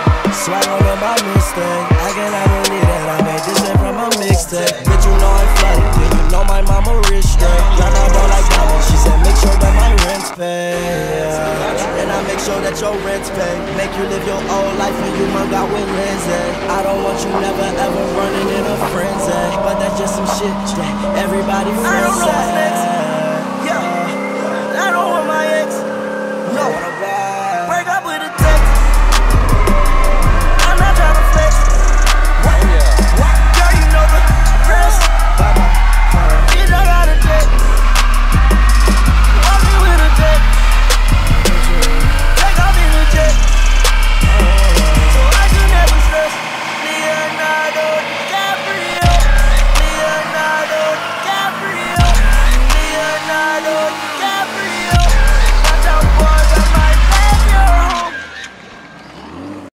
Swag on my mistake. I cannot believe that I made this shit from a mixtape. Bitch, you know I'm flooded. Yeah, you know my mama rich straight. Y'all know don't like diamonds. She said make sure that my rent's paid. Yeah. And I make sure that your rent's paid. Make you live your old life when you mug out with Lindsay. I don't want you never ever running in a frenzy, but that's just some shit that everybody friends say.